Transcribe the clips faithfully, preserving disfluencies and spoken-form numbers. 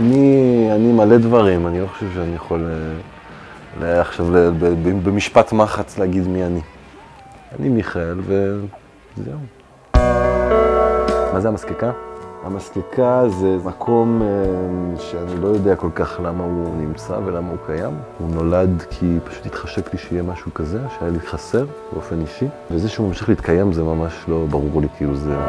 אני, אני מלא דברים, אני לא חושב שאני יכול לה, עכשיו במשפט מחץ להגיד מי אני. אני מיכאל וזהו. מה זה המסקיקה? המסקיקה זה מקום שאני לא יודע כל כך למה הוא נמצא ולמה הוא קיים. הוא נולד כי פשוט התחשק לי שיהיה משהו כזה, שהיה לי חסר באופן אישי. וזה שהוא ממשיך להתקיים זה ממש לא ברור לי, כאילו זה...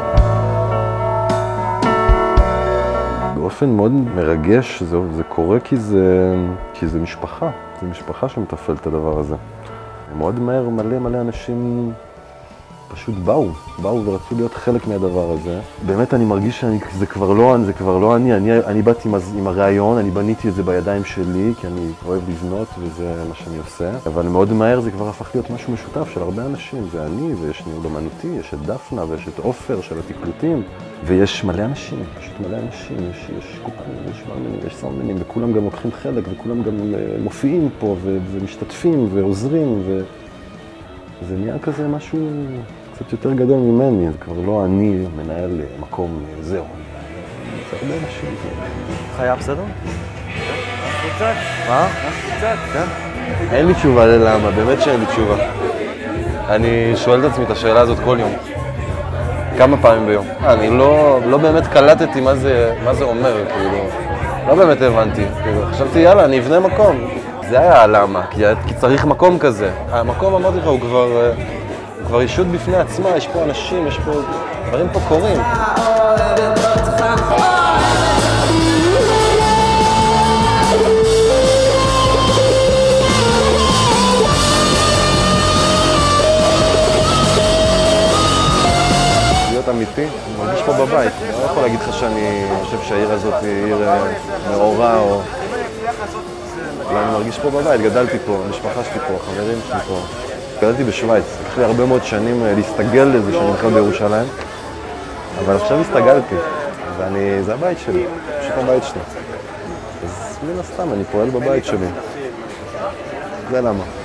באופן מאוד מרגש זה, זה קורה כי זה, כי זה משפחה. זה משפחה שמתפעלת את הדבר הזה. מאוד מהר מלא מלא אנשים פשוט באו, באו ורצו להיות חלק מהדבר הזה. באמת אני מרגיש שזה כבר לא, זה כבר לא אני. אני, אני באתי עם, עם הרעיון, אני בניתי את זה בידיים שלי, כי אני אוהב לבנות וזה מה שאני עושה. אבל מאוד מהר זה כבר הפך להיות משהו משותף של הרבה אנשים. זה אני, ויש ניהול אמנותי, יש את דפנה ויש את עופר של התקלוטים. ויש מלא אנשים, פשוט מלא אנשים. יש, יש קופנים, יש מאמנים, יש סאונדמנים, וכולם גם לוקחים חלק, וכולם גם מופיעים פה ומשתתפים ועוזרים. ו... זה נהיה כזה משהו קצת יותר גדול ממני, זה כבר לא אני מנהל מקום זהו. זה הרבה אנשים. חיה בסדר? קצת. מה? קצת. כן? אין לי תשובה ללמה, באמת שאין לי תשובה. אני שואל את עצמי את השאלה הזאת כל יום. כמה פעמים ביום. אני לא, לא באמת קלטתי מה זה, מה זה אומר, כאילו. לא באמת הבנתי. כאילו, חשבתי, יאללה, אני אבנה מקום. זה היה הלמה, כי, כי צריך מקום כזה. המקום, אמרתי לך, הוא כבר, הוא כבר אישות בפני עצמה, יש פה אנשים, יש פה... דברים פה קורים. להיות אמיתי, אני מרגיש פה בבית. אני לא יכול להגיד לך שאני חושב שהעיר הזאת היא עיר מאורה או... אבל אני מרגיש פה בבית, גדלתי פה, המשפחה שלי פה, החברים שלי פה. גדלתי בשוויץ, לקח לי הרבה מאוד שנים להסתגל לזה שאני בכלל בירושלים, אבל עכשיו הסתגלתי, ואני, זה הבית שלי, פשוט הבית שלי. אז מן הסתם, אני פועל בבית שלי. זה למה.